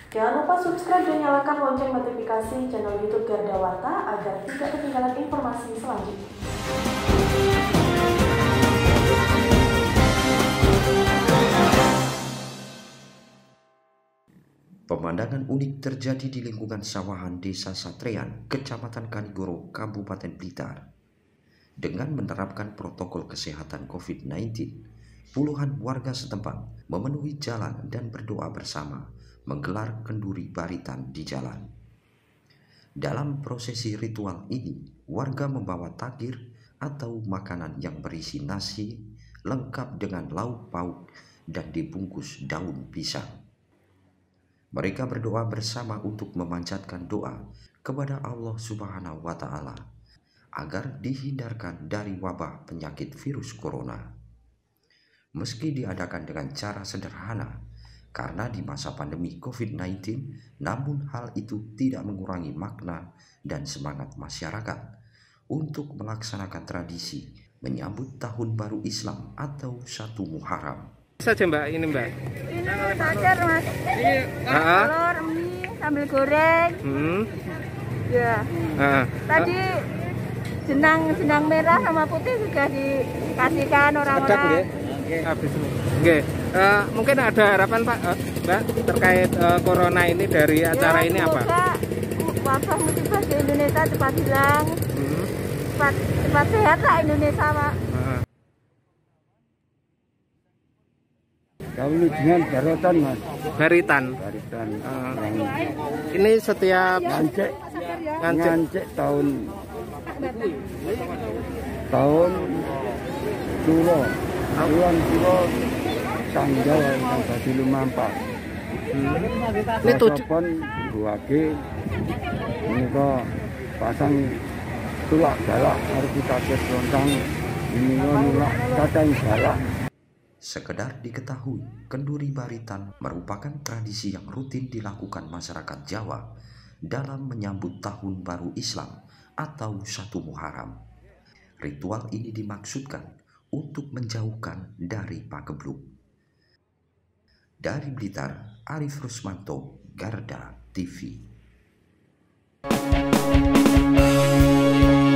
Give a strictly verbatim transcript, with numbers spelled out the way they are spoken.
Jangan lupa subscribe dan nyalakan lonceng notifikasi channel YouTube Garda Warta agar tidak ketinggalan informasi selanjutnya. Pemandangan unik terjadi di lingkungan sawahan Desa Satrean, Kecamatan Kanigoro, Kabupaten Blitar. Dengan menerapkan protokol kesehatan covid sembilan belas, puluhan warga setempat memenuhi jalan dan berdoa bersama menggelar kenduri baritan di jalan. Dalam prosesi ritual ini, warga membawa takir atau makanan yang berisi nasi lengkap dengan lauk pauk dan dibungkus daun pisang. Mereka berdoa bersama untuk memanjatkan doa kepada Allah Subhanahu wa Ta'ala agar dihindarkan dari wabah penyakit virus corona. Meski diadakan dengan cara sederhana karena di masa pandemi covid sembilan belas, namun hal itu tidak mengurangi makna dan semangat masyarakat untuk melaksanakan tradisi menyambut Tahun Baru Islam atau satu Muharram. Saja Mbak, ini Mbak. Ini takir Mas. Ah. Telur, mie, sambal goreng. Hmm. Ya. Ah. Tadi jenang jenang merah sama putih sudah dikasihkan orang-orang. Habis. Oke. Uh, mungkin ada harapan Pak, uh, Mbak, terkait uh, corona ini dari acara ya, ini apa? Wabah musibah di Indonesia cepat hilang. Hmm. Cepat cepat sehat lah Indonesia, Pak. Uh. Kami dengan Baritan Mas. Baritan. Baritan. Uh. Ini setiap ngancek, ngancek, ngancek tahun tahun Suro, bulan Suro tanggal tanggal di Lumampak. Hmm. Ini tujuh. Pon buake ini kok pasang tulak galak harus kita tes lontang ini nulak kadang galak. Sekedar diketahui, kenduri baritan merupakan tradisi yang rutin dilakukan masyarakat Jawa dalam menyambut Tahun Baru Islam atau satu Muharram. Ritual ini dimaksudkan untuk menjauhkan dari pagebluk. Dari Blitar, Arif Rusmanto, Garda T V.